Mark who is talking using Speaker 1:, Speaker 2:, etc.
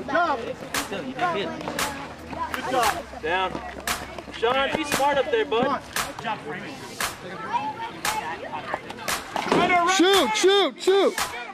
Speaker 1: Good job.
Speaker 2: Still, you did good.
Speaker 1: Good job.
Speaker 2: Down. Sean, be smart up there, bud.
Speaker 3: Shoot, shoot, shoot.